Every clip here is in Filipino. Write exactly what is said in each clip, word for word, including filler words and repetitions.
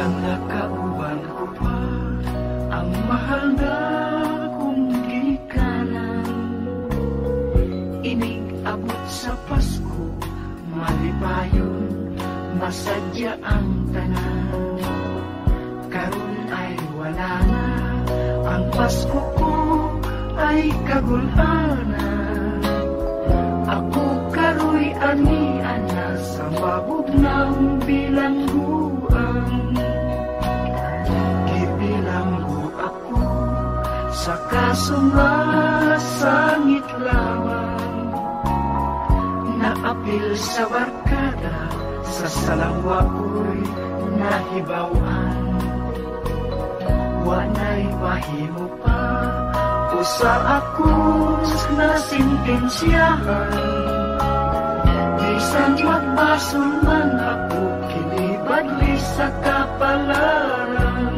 Bilang nakauban ko pa ang mahal na kong gikanan, inig abot sa Pasko, malipayon, masadya ang tanan. Karon ay wala na, ang Pasko ko ay kagulanan. Ako karoy ani-ana sa mabog ng bilangguan. Gibilanggo ako sa kasumasangit lamang, naapil sa barkada, sa salangwa ko'y nahibawan. Wanay mahimo pa usa ako na sintensyahan, bisan magbasol man ako kinibadli sa kapalaran.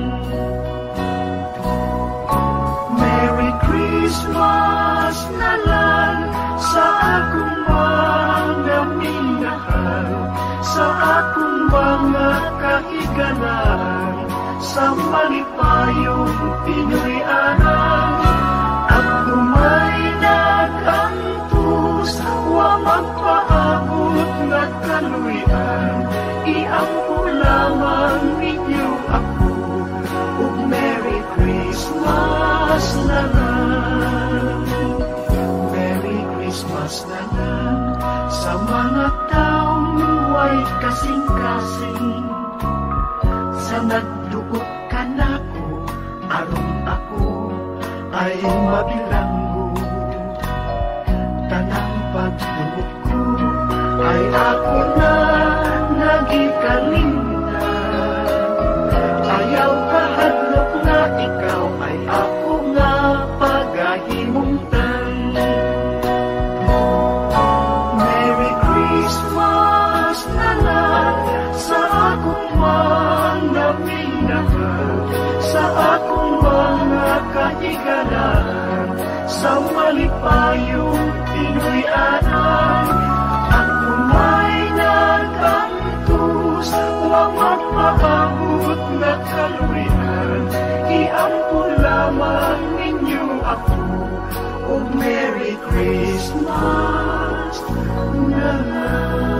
Merry Christmas na lang sa akong mga minahal, sa akong mga kahigalan, sa malipayong Pinoy-anan. At kumay nag-antos, wa magpaabot na kaluyan, iampo lamang ninyo ako, ug Merry Christmas na lang. Merry Christmas na lang sa mga taong way kasing-kasing, sa nagduot ka na ko, aron ako ay mabilanggo. Tanang pagduot ko ay ako na nagikalimtan. Ayaw kahadlok na ikaw ay ako nga pagahimungtan. Merry Christmas na lang sa akong mga minahal, sa akong mga kahigalan, sa malipayong Pinoy-anan. At kumay nag-antos, wa magpaabot na kaluyan, iampo lamang ninyo ako, ug Merry Christmas na lang.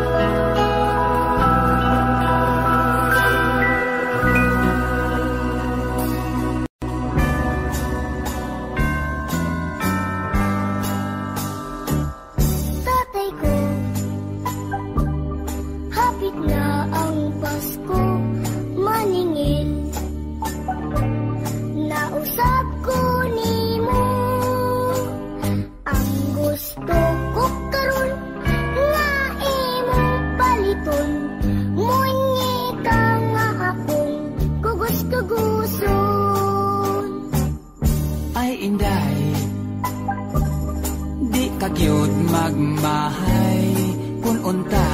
Kagyod magmahay kun unta,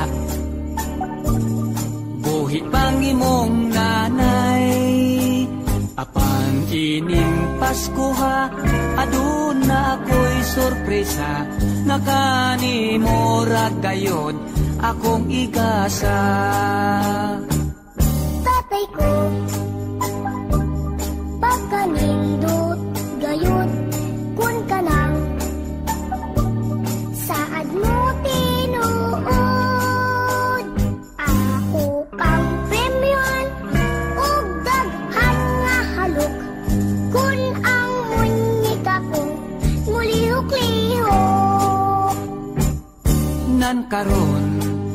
buhi pang imong nanay. Apan ining Pasko ha, aduna ako'y sorpresa, nga kanimo ra gayod akong igasa. Tatay ko, pagkanindot gayod kun kanang saad mo tinuod, ako kang premyon ug daghan nga halok, kun ang munyika ko mulihok-lihok. Nan karon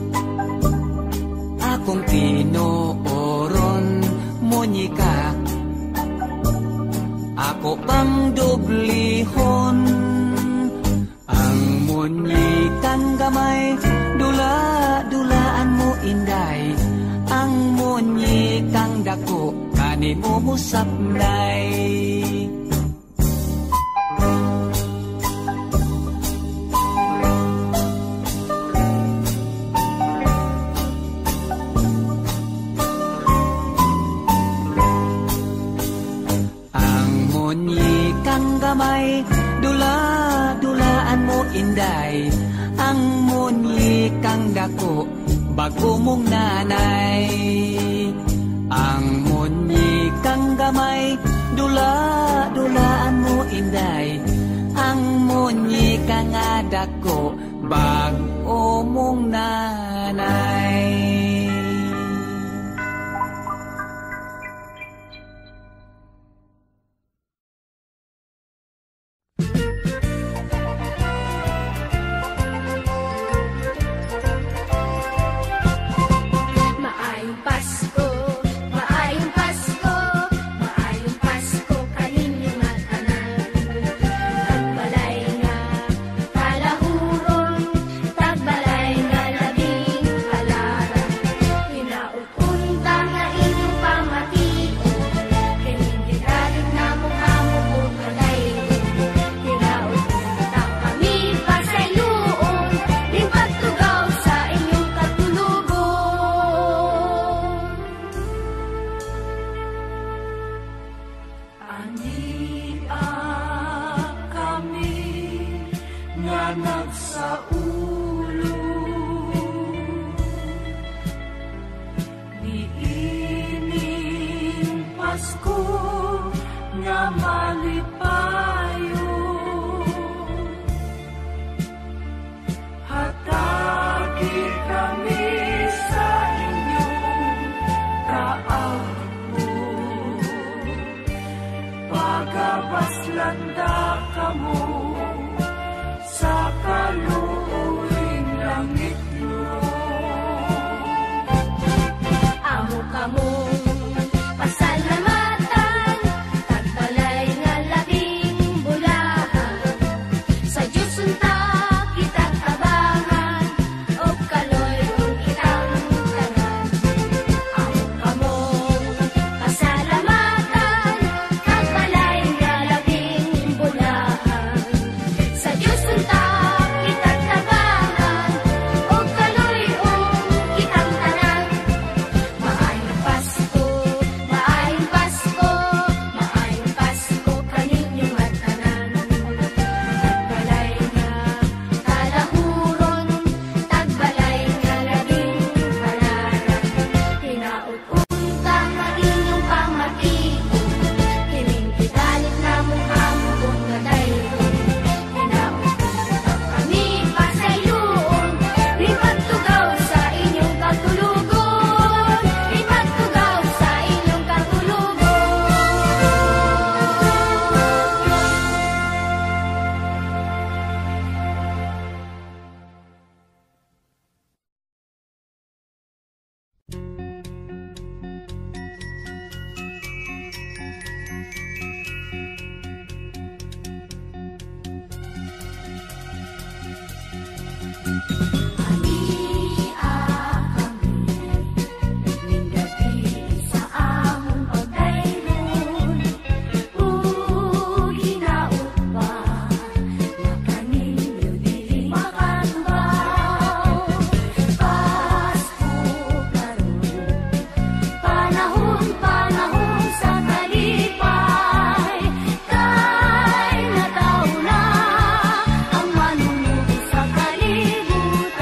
akong tinooron munyika, ako pang dublihon. Munyikang gamay, dula-dulaan mo inday, ang munyikang dako, kanimo mo sapnay. Ang munyikang gamay, dula-dulaan mo inday, ang munyikang dako, bago mong nanay. Ang munyikang gamay, dula-dulaan mo inday. Ang munyika nga dako, bag-o mong nanay. Kay nataw na ang manunod sa kalibutan.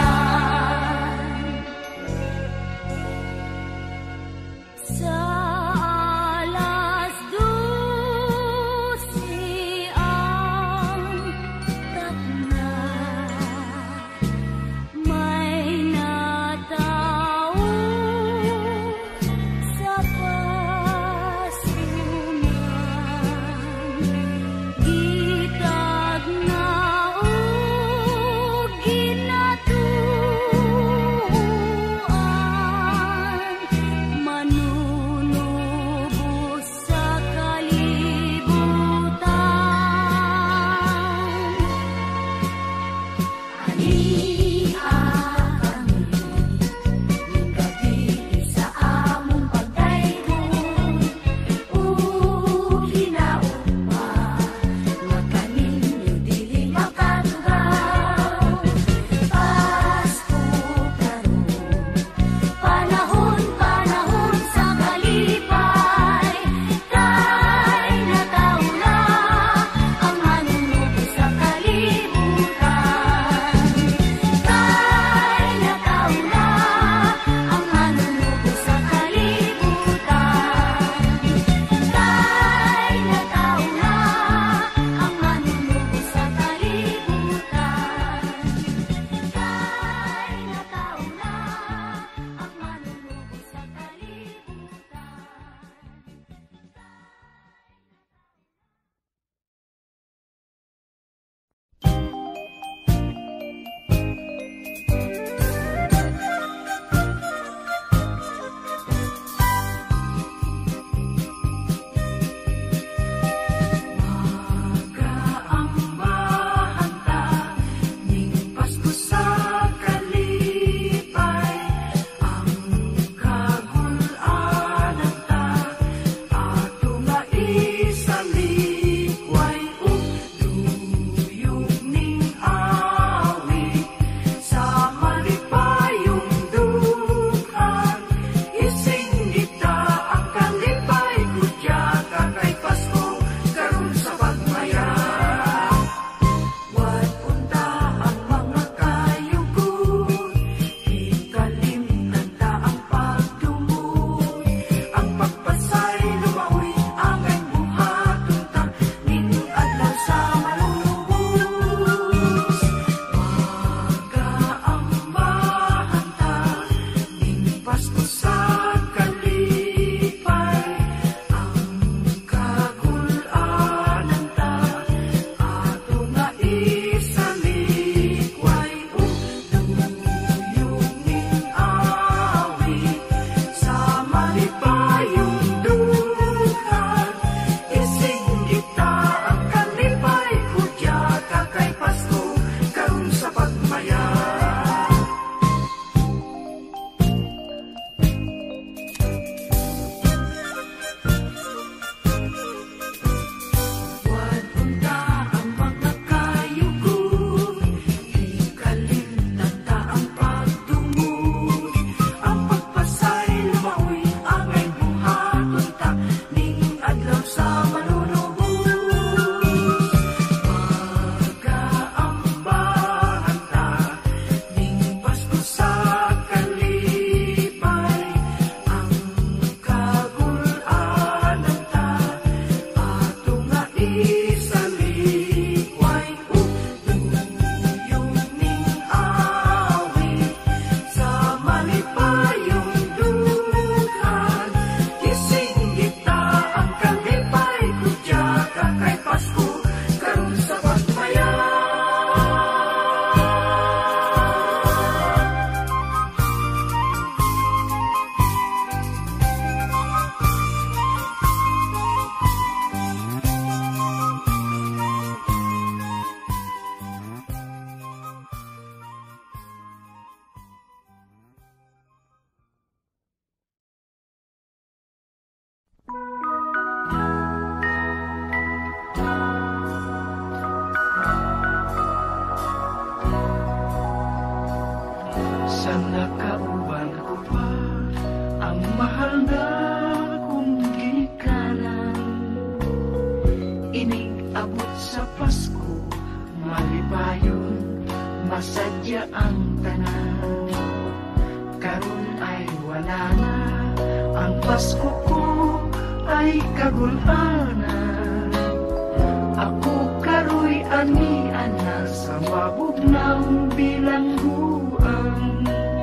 ang tanan. Karon ay wala na, ang Pasko ko ay kagulanan. Ako karoy ani ana sa mabugnang bilangguan.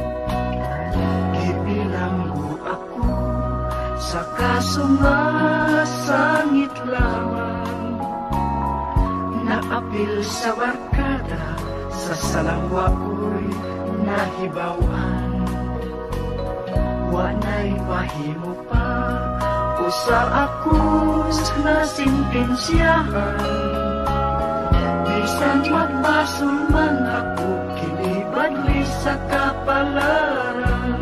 Gibilanggo ako sa kasungasangit lamang. Naapil sa barkada, sa salangwa ko'y nahibawan. Wanay mahimo pa usa ako na sintensyahan. Bisan magbasol man ako, kinibadli sa kapalaran.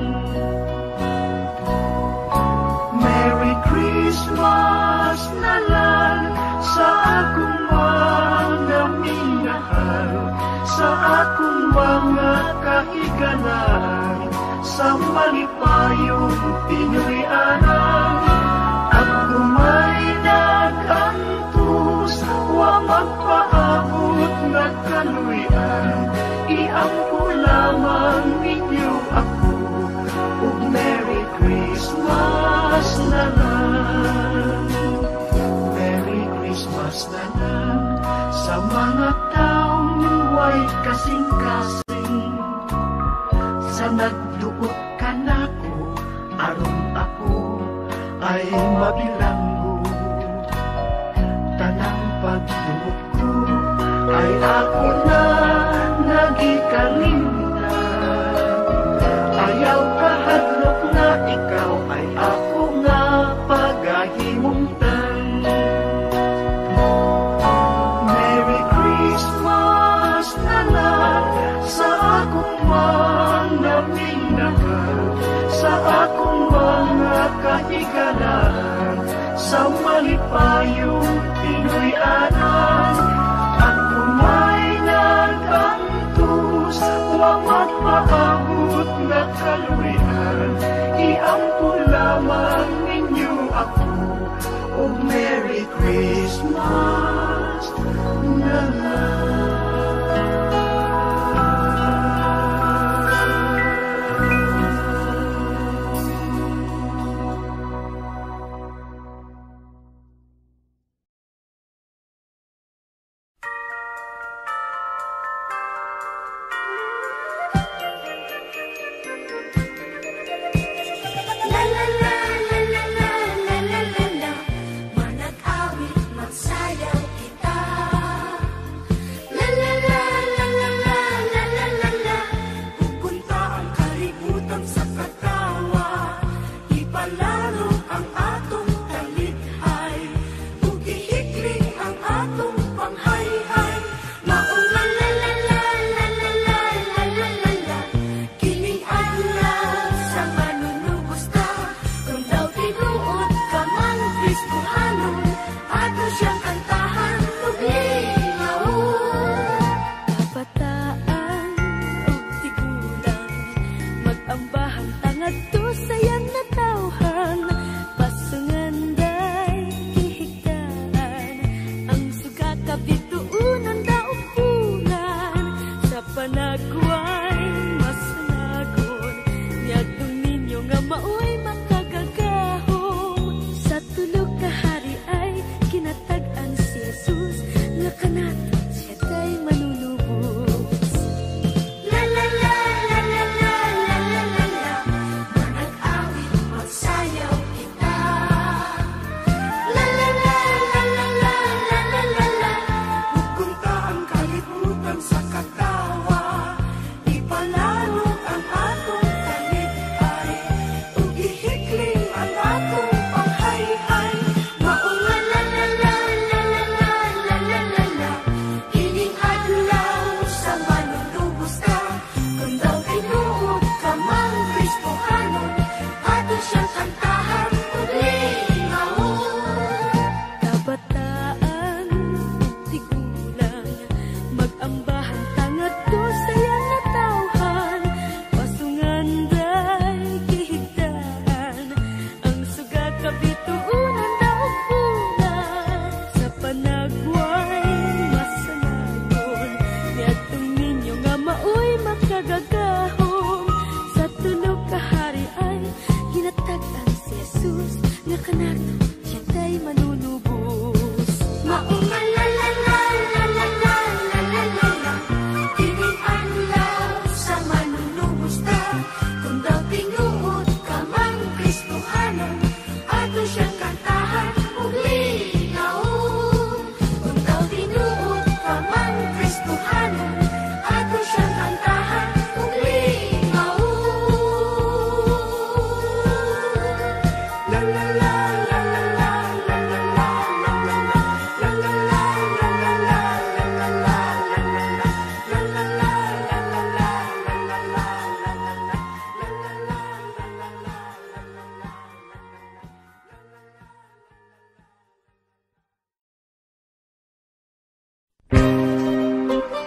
Merry Christmas na lang sa akong mga minahal, sa akong mga kahigalan, sa malipayong Pinoy-anan. Ako may nagantos, wa magpaabot na kaluyan. Iampo lamang ninyo ako, ug Merry Christmas na lang. Merry Christmas na lang sa mga taong way kasing-kasing. Sa nagduot ka nako, aron ako ay mabilanggo. Tanang pagduot ko ay ako na nagikalimtan. Ayaw kahadlok na ikaw ay ako nga pagahimungtan. Merry Christmas na lang sa akong mga minahal, sa akong mga kahigalan, sa malipayong Pinoy-anan. Ako may nagantos, wa magpaabot na kaluyan. Iampo lamang ninyo ako, o Merry Christmas na lang.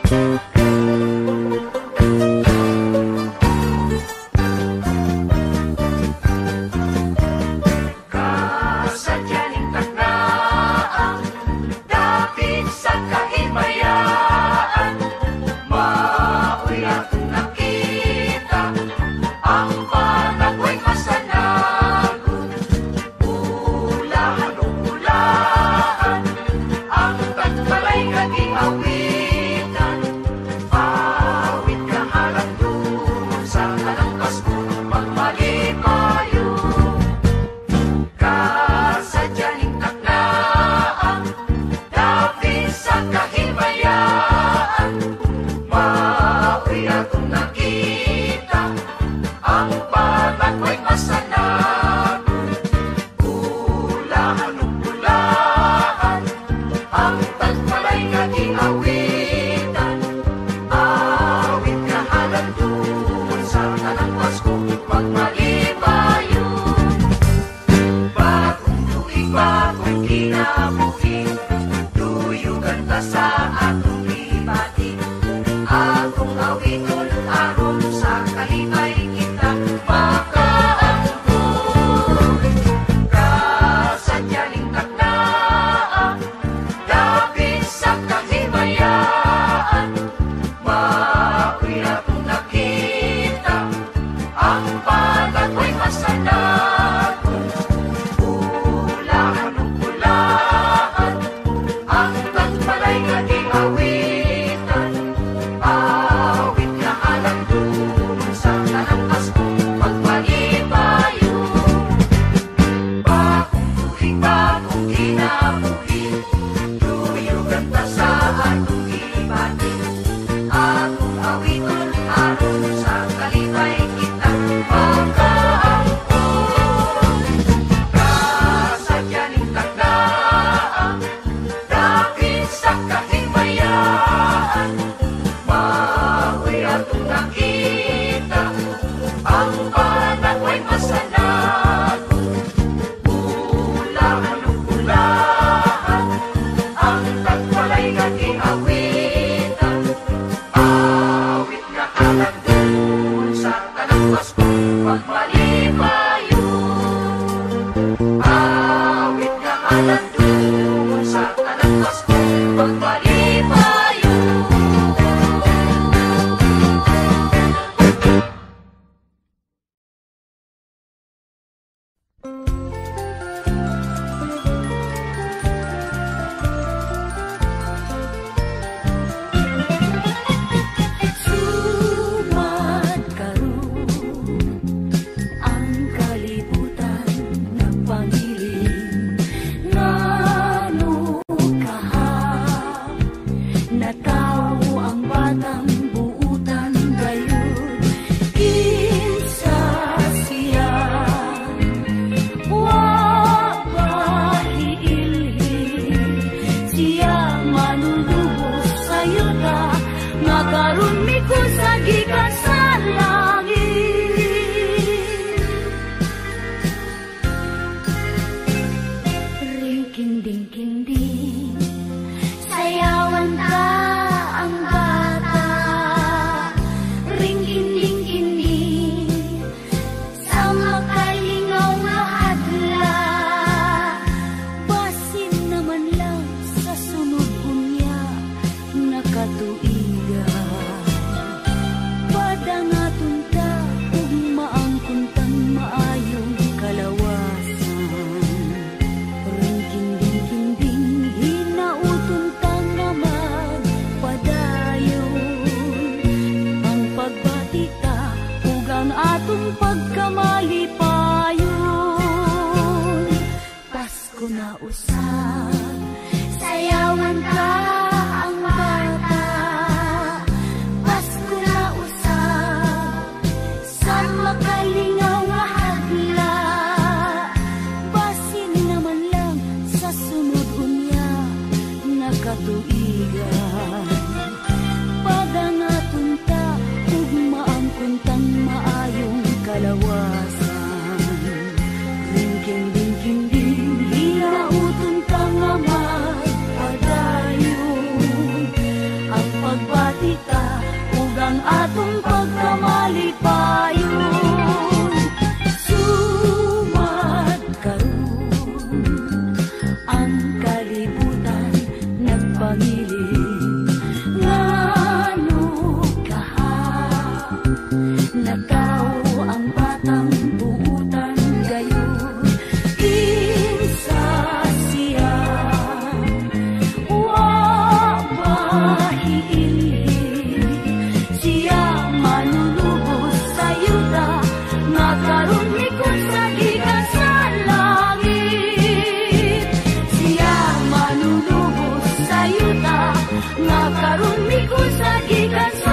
usap, sayawan ka ang bata. atong pagkamali payon. Sumad karon ang kalibutan nagpangiling. Ngano kaha nagkao ang batang buutan gayon. Kinsa siya wa mahiili, siya manulubos sa yuta nga karon mikot sa gikan sa langit. Siya manulubos sa yuta nga karon mikot sa gikan sa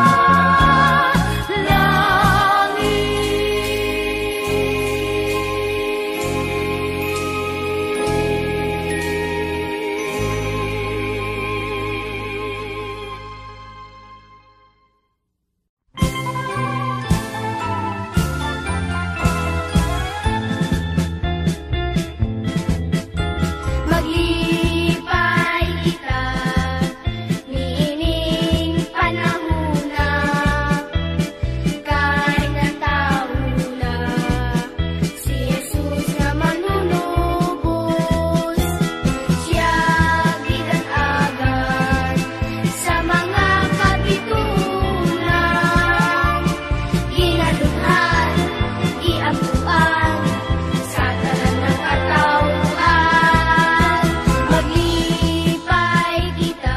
maglipay kita niining panahona, kay natauna si Jesus nga manunubos. Siya gidanagan sa mga kabitulan, ginadughan, giabuan sa tanan ng katawhan. Maglipay kita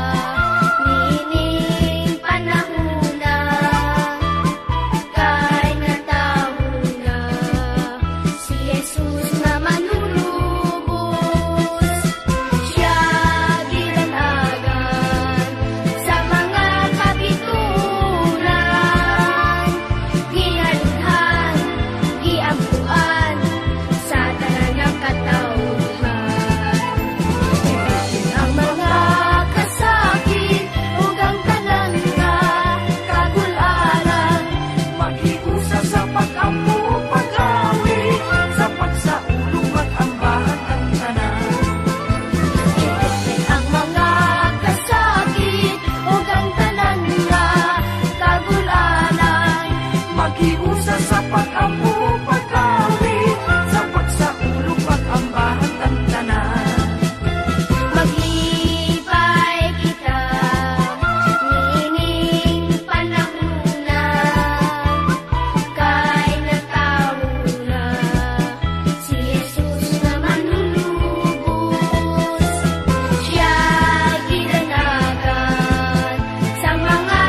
niining panahona, kay natauna si Jesus nga manunubos. Siya gidanagan sa mga kabitulan, ginadughan, giampuan sa tanan ng katawhan. Ang mga kasakit ug ang tanan nga kagularan, Maghiusa sa pag-ampo, pag-awi, sa pagsaulog, pag-ambahan ang tanan. ang mga kasakit ug ang tanan nga kagularan, Maghiusa sa pag-ampo, pag-awi, sa pagsaulog, pag-ambahan ang tanan. maglipay kita niining panahona, kay natauna si Jesus nga manunubos. Siya gidanagan sa mga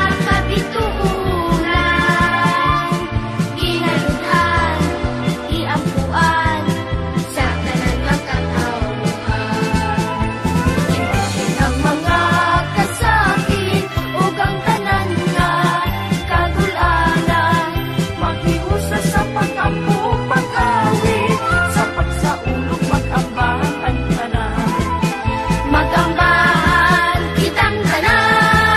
kabitulan, ginadughan, giampuan sa tanan ng katawhan. Ang mga kasakit ug ang tanan nga kagulanan, Maghiusa sa pag-ampo, pag-awi, sa pagsaulog, pag-ambahan ang tanan. magambahan kitang tanan.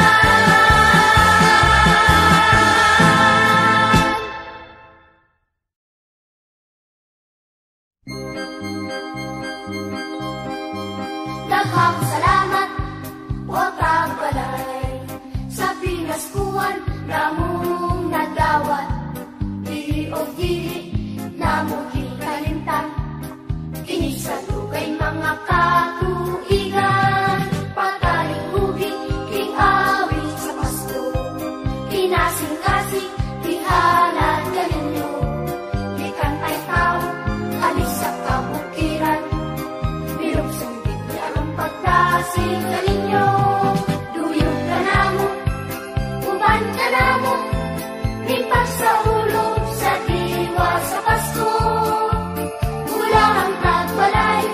Daghang salamat o tagbalay sa pinaskuhan namong nadawat. Dili o dili namong gikalimtan, kini sa dugay mga katuigan. Pataling-hugin king awit sa Pasko, kinasing-kasing tihanan ganinyo. Gikan tay tao halis sa kabukiran, bilog sungkit niya ang pagdasing ganinyo. Duyog ka namo, uban ka namo, lipas sa ulo sa diwa sa Pasko. Mula ang tagbalay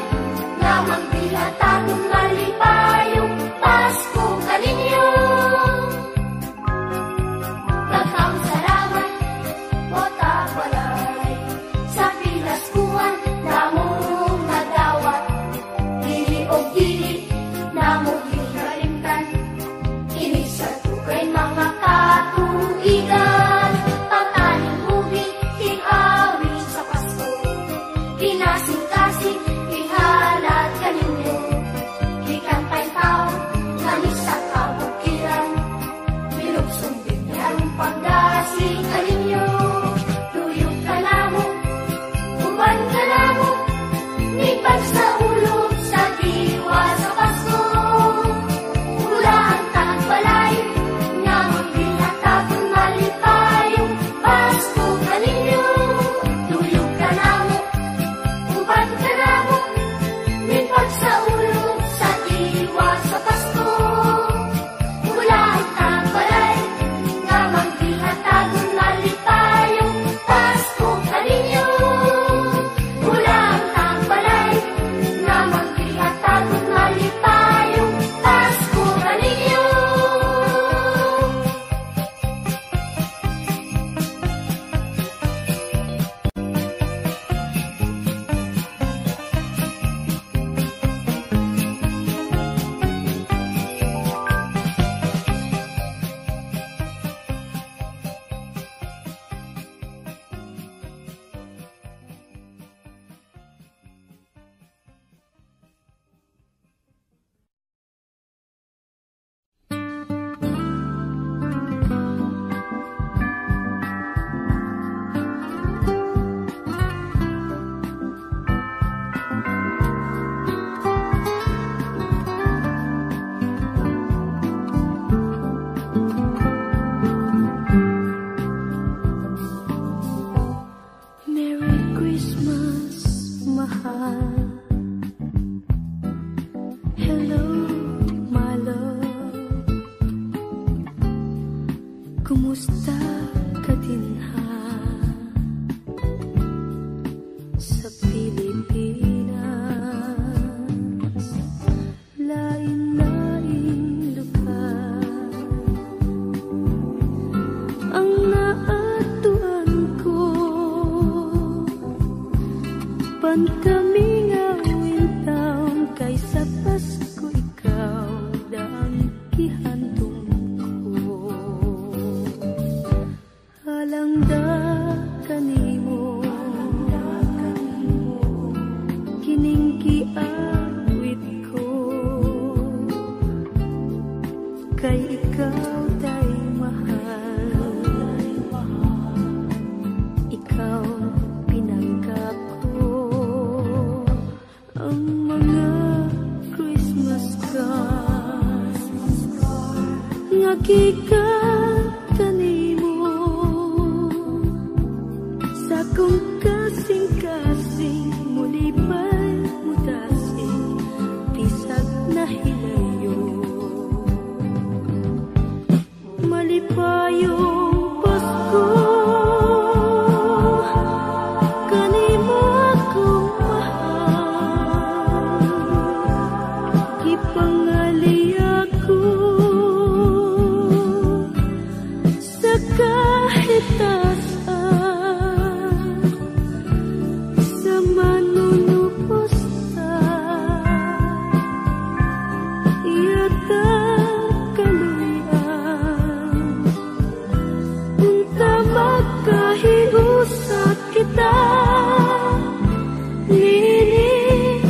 Kumusta ka din ha sa Pilipinas? Lain-lain lugar ang naatuan ko. Pantaming awin taon kaysa Pasko ikaw daan gihandong ko. Halangda kanimo kining giawit ko, kay ikaw day mahal, ikaw pinanggap ko. Ang mga Christmas cards nga gikan kanimo sa kong kasing-kasing muli ba'y mutasing bisag na hilayo. Malipayong Pasko kanimo akong mahal, gipangali ako sa kahit tasan, sa manunupos ta iyata kaluyan. Unta magkahiusa kita nini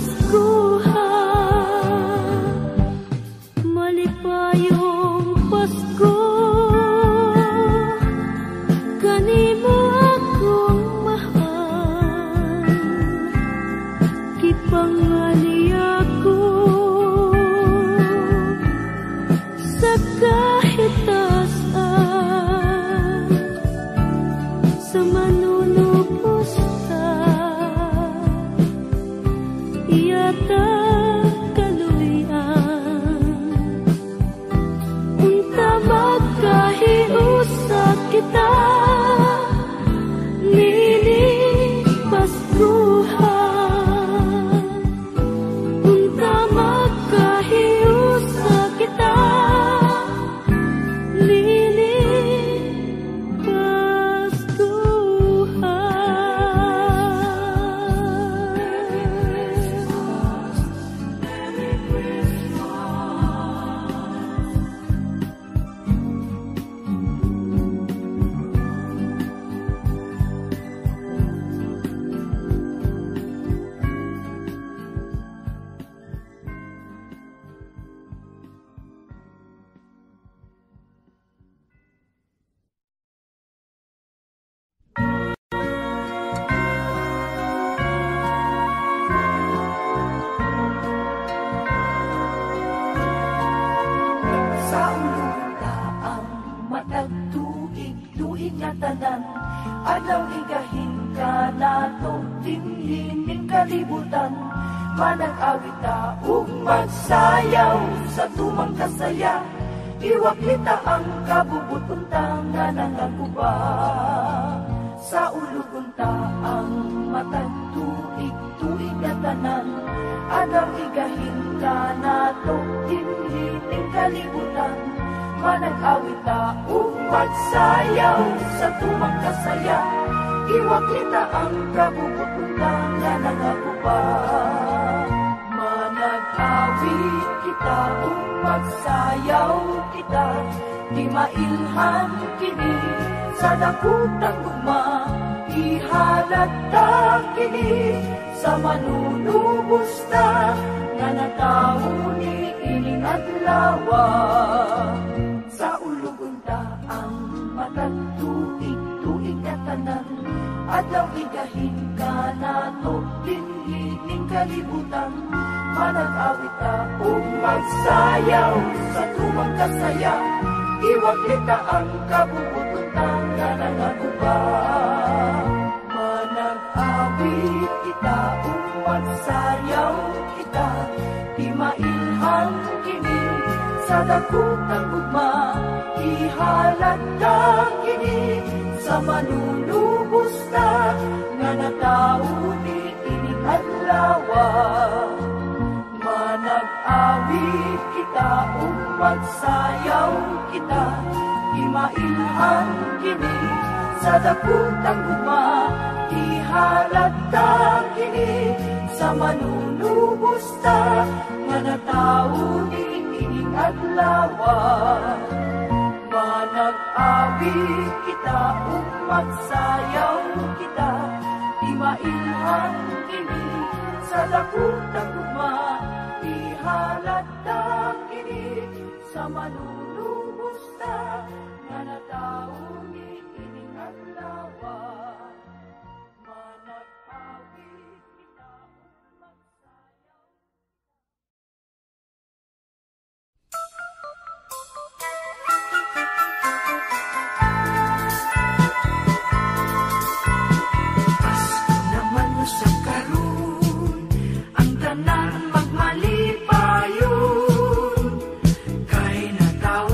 Paskuhan. Malipayong Pasko kanimo akong mahal, gipangali ako sa kahit tasan, sa manunupos ta iyata kaluyan. Unta magkahiusa kita nini Paskuhan. Unta magkahiusa kita nini Sa ulong taang matagtuig, tuig nga tanan, adlaw igahin ka nato, dinhining kalibutan. Manag-awit ta ug magsayaw sa tumang kasaya, iwak kita ang kabubutuntan nga nangaguba. Sa ulugon taang matagtuig, tuig nga tanan, adlaw igahin ka nato, dinhining kalibutan. Manag-awit ta ug magsayaw sa tumang kasaya, iwak kita ang kabubutuntan nga nangaguba. Manag-awit kita ug magsayaw kita, di mailhan kini sa dakutang gugma. Ihalat ta kini sa manunubos ta nga natawo ni ining adlawa. Sa ulugon ta ang matagtuig, tuig nga tanan, adlaw igahin ka nato, dinhining kalibutan. Manag-awit ta ug magsayaw sa tumang kasaya, iwag kita ang kabubutuntan nga nangaguba. Manag-awit kita ug magsayaw kita, di mailhan kini sa sa dakutang gugma, ihalatang kini sa manunubos na nga natao di ining adlawa. Manag-awit kita o magsayaw kita, imailhan kini sa dakutang gugma, ihalatang kini sa manunubos na nga natao di ining adlawa. Manag-awit kita o magsayaw kita, imailhan kini sa dakutang gugma, ihalatang kini sa manunubos na nga natao di ining adlawa. Manag-awit kita o magsayaw. Pasko naman mo sa karon, ang tanan magmalipayon, kay nataw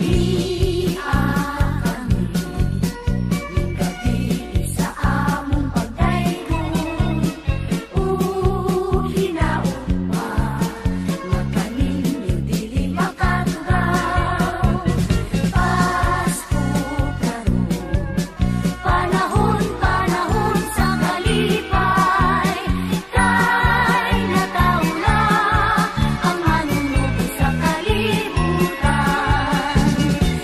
Ang manunubos sa kalibutan.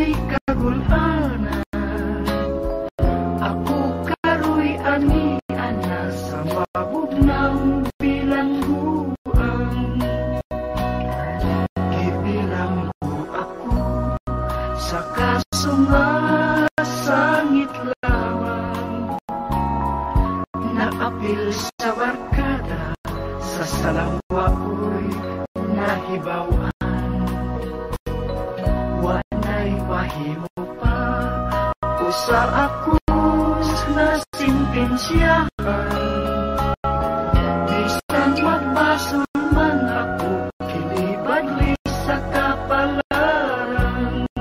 may kagulanan. Ako karoy ani ana sa mabugnaw bilangguan. Gibilanggo ako sa kasungasangit lamang. Naapil sa barkada, sa salangwa ko'y nahibawan. Wanay mahimo pa usa ako na sintensyahan. Bisan magbasol man ako, kinibadli sa kapalaran.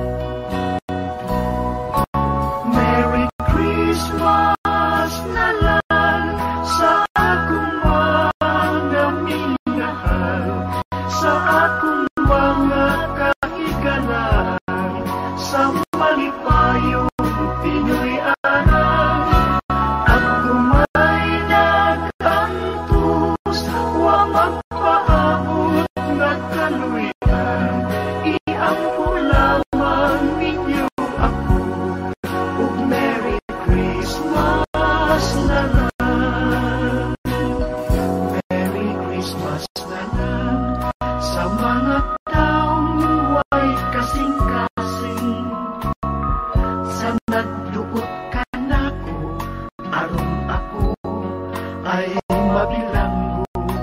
Merry Christmas na lang sa akong mga minahal, sa akong mga kahigalan, sa malipayong Pinoy-anan. Ako may nag-antos, wa magpaabot na kaluyan. Iampo lamang ninyo ako, ug Merry Christmas na lang. Merry Christmas na lang sa mga taong way kasing-kasing. Sa nagduot ka nako, aron ako ay mabilanggo.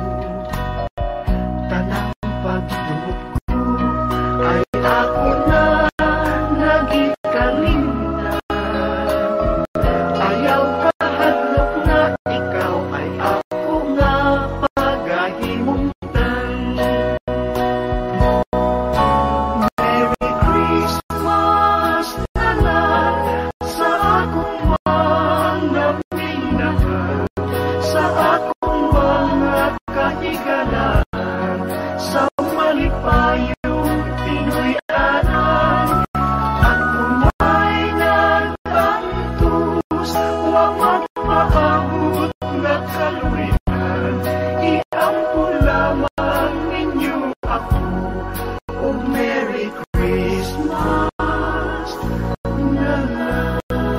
Tanang pagduot ko ay ako na nagikalimtan. Ayaw kahadlok na ikaw ay ako nga pagahimungtan. Merry Christmas na lang sa akong mga minahal, sa akong mga kahigalan, sa malipayong Pinoy-anan. Ako may nag-antos, wa magpaabot na kaluyan. Iampo lamang ninyo ako, ug Merry Christmas na lang.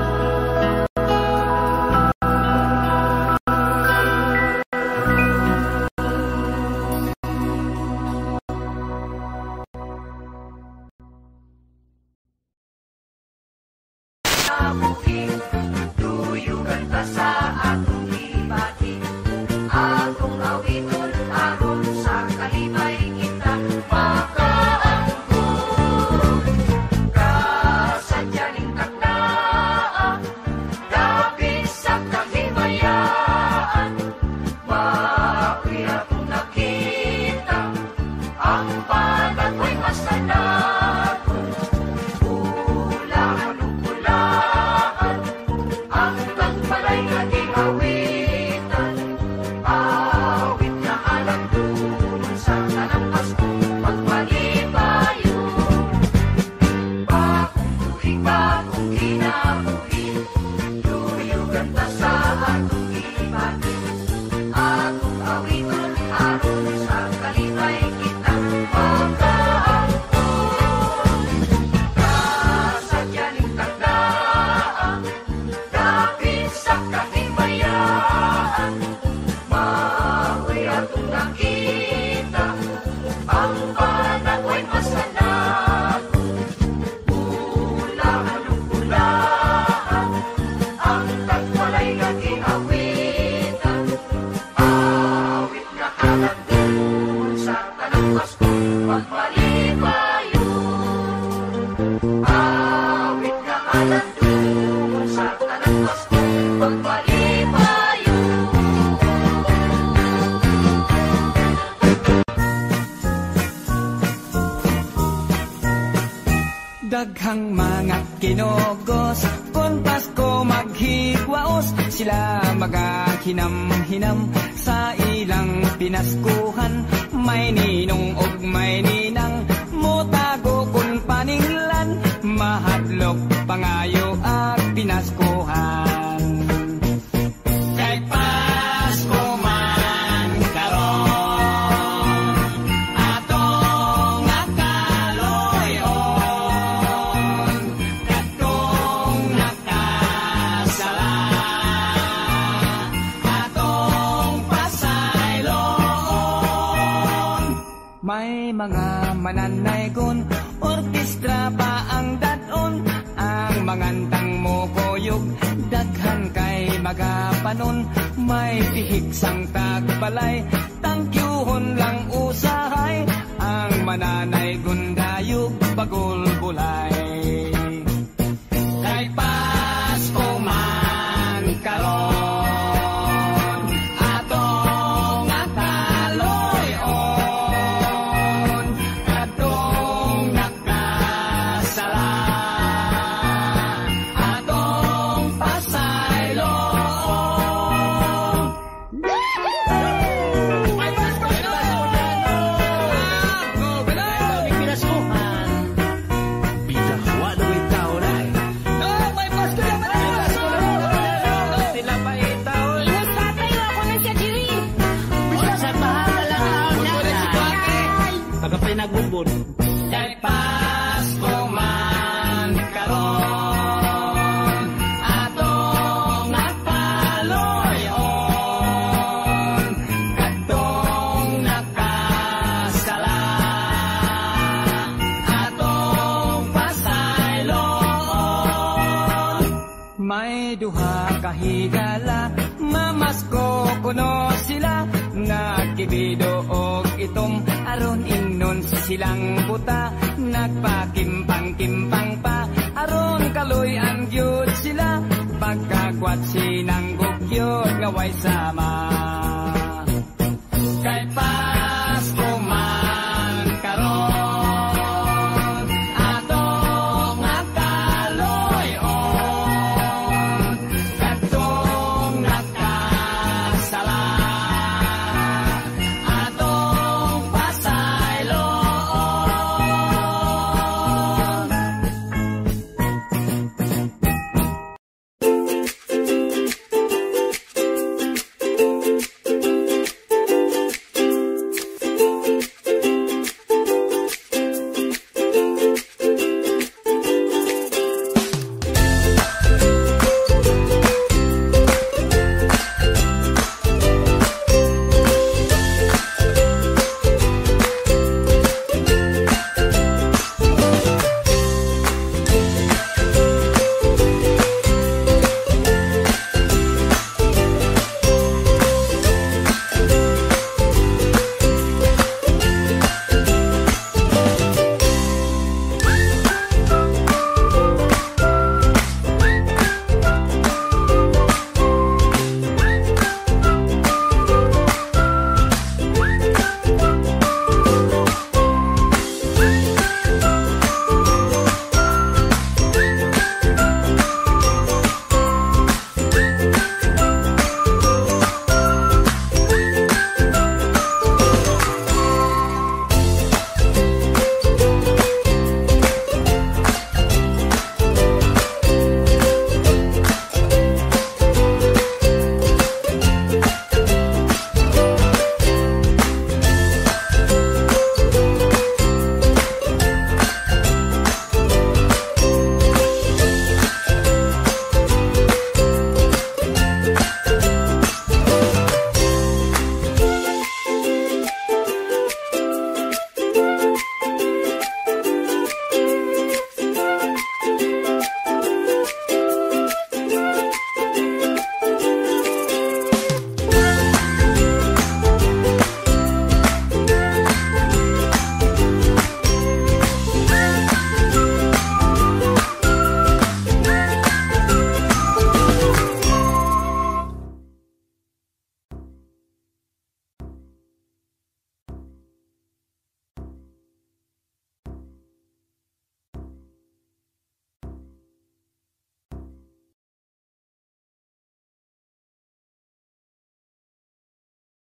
Tuyugan ta sa atong ibati, atong awiton aron sa kalibay kita makaangkon. Kasadyaning takdaan, dapit sa kahimayaan, maoy atong nakita, ang panagko'y masanagon. Ulaan ug ulaan, ang tagbalay nga giawitan, awit na alam dun sa tanang Pasko pagpalipayon. Bagong tuig, bagong kinabuhi, tuyugan ta sa atong ibati, atong awiton aron sa kalibay kita makaangkon. Kasadyaning takdaan, dapit sa kahimayaan, maoy atong nakita, ang panagko'y masanagon. Ulaan ug ulaan, ang tagbalay nga giawitan, awit nga kalandun sa tanang Pasko pagpalipayon. Awit nga kalandun sa tanang Pasko pagpalipayon. Daghang mga kinogos, kung Pasko maghigwaos, sila magahinam-hinam sa ilang pinaskuhan. May ninong ug may ninang, mutago kun paninglan, mahadlok pangayo ag pinaskuhan. Kay Pasko man karon, atong akaloy-oy, May mga mananaygon, orkestra pa ang daton. Ang mangantang mo koyog, daghan kay magapanon. May pihik sang tagbalay, tangkyuhon lang usahay. Ang mananaygon dayog, bagol bulay. Kay Pasko man karon, atong ataloy-on, atong nakasala, atong pasayloon. May Pasko na! Go, balay! May pinaskuhan. Bitawa na may tao na eh. No, may Pasko na! May Pasko na! Sila pa itaw. Iwas tatay, ako na siya diri. Sa bahala lang Buto na si Kwake. pagkapay nagbubod. Kay Pasko man karon, atong nagpaloy-on, katong nakasala, atong pasayloon. May duha kahigala, mamasko kuno sila, nagkibido og itom, aron innon silang buta, nagpakimpang-kimpang pa, aron kaluy-an gyud sila, pagkagwat sinang gugyod nga way sama. Kay pa